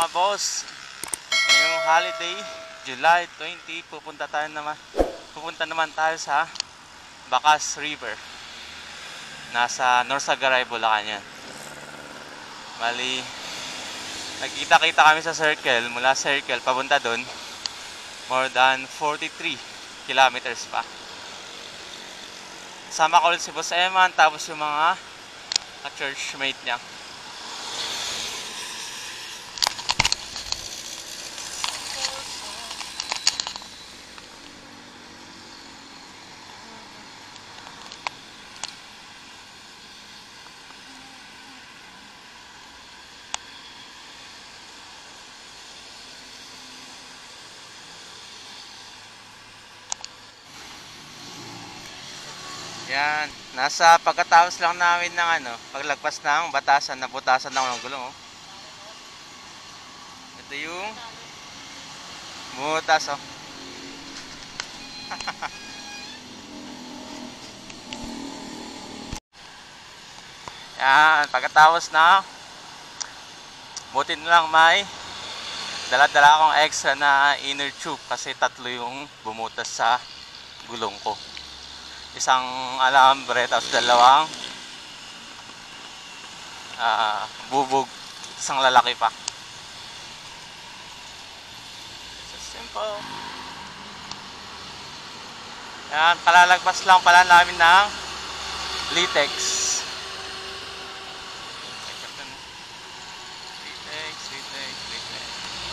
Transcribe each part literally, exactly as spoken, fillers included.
mga boss, ngayong holiday, July twentieth, pupunta tayo naman, pupunta naman tayo sa Bacas River. Nasa Norsagaray, Bulacan yan. Bali, nagkita-kita kami sa circle, mula circle papunta doon, more than forty-three kilometers pa. Sama ko ulit si Boss Eman, tapos yung mga ka-churchmate niya. Yan, nasa pagkatapos lang namin ng ano, paglagpas ng batasan, nabutasan ako ng gulong. Oh. Ito yung butas, oh. Yan, pagkatapos na, buti na lang may dala-dala akong extra na inner tube kasi tatlo yung bumutas sa gulong ko. Isang alambre, tapos dalawang uh, bubog, isang lalaki pa. So simple. Yan, kalalagpas lang pala namin ng Litex. Litex, Litex, Litex.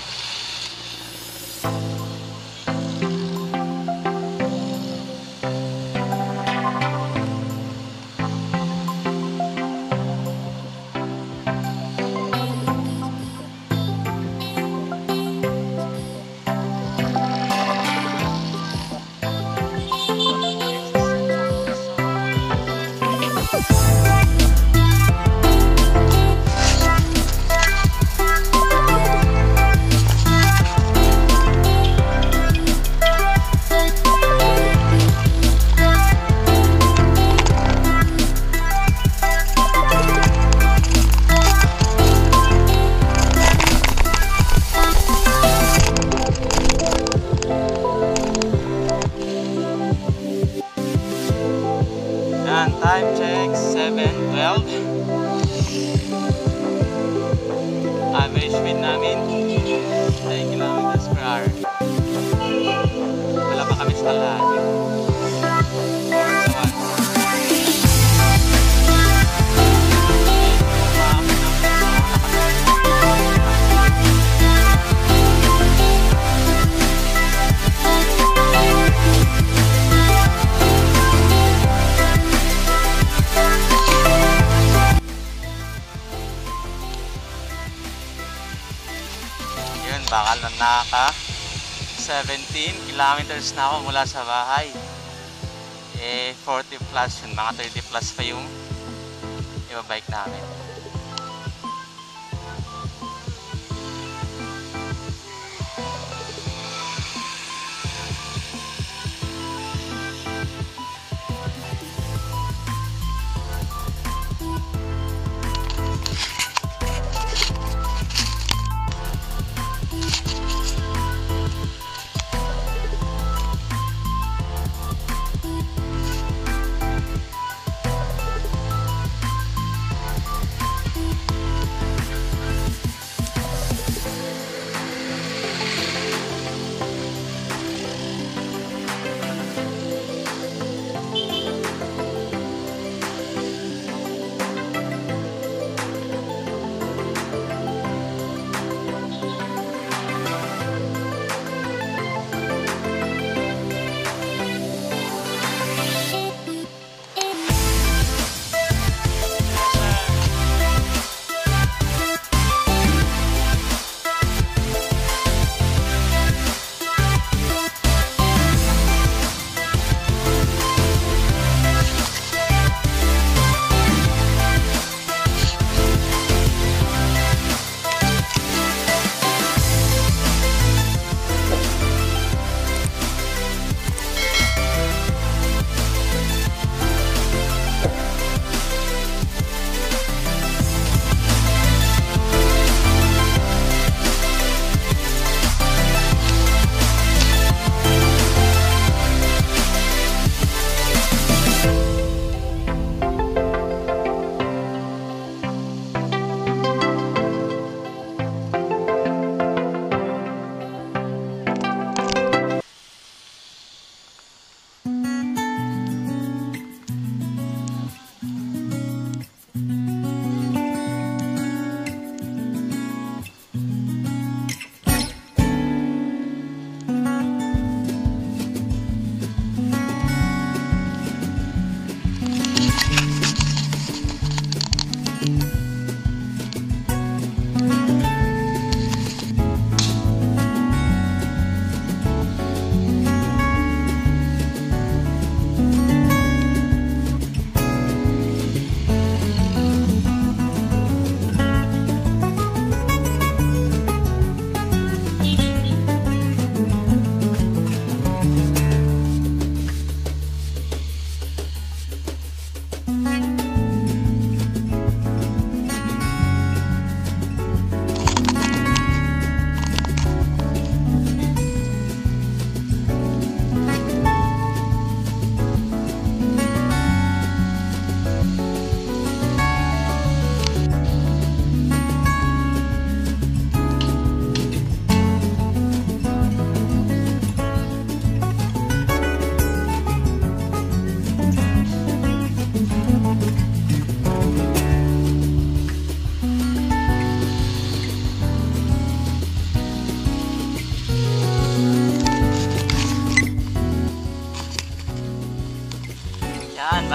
Time check, seven twelve. Average speed namin ten kilometers per hour. Wala pa kami sa kalahati. Bakal na naka seventeen kilometers na ako mula sa bahay. Eh forty plus yun, mga thirty plus pa yung ibabike namin.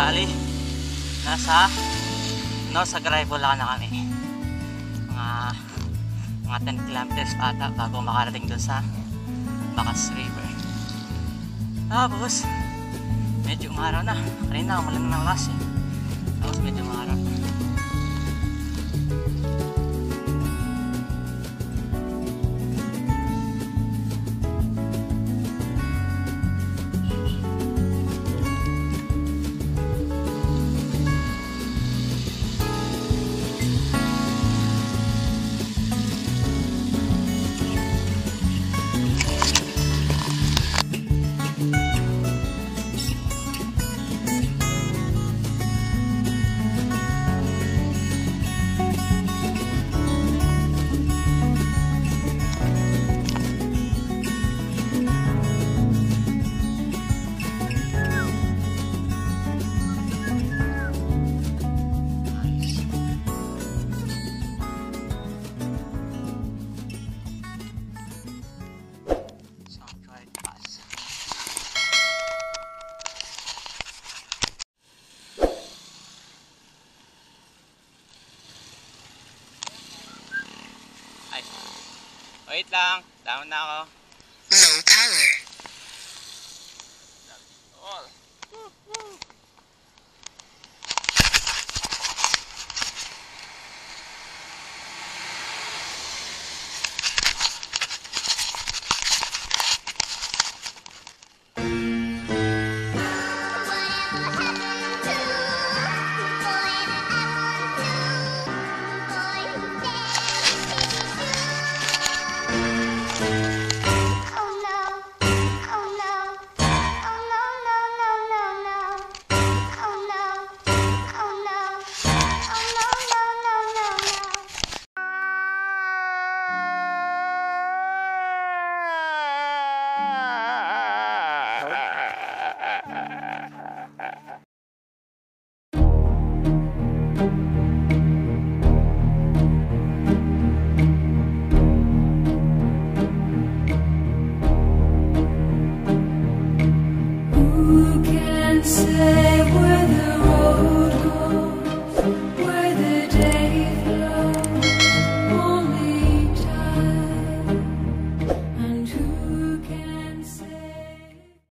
Bali, nasa Norzagaray, Bulacan na kami. Mga mga ten kilometers ata bago makarating doon sa Bacas River. Tapos medyo umaraw na. Kanina umulan na ng lakas eh. Tapos medyo umaraw. Ay, wait lang, down na ako. Low power. All.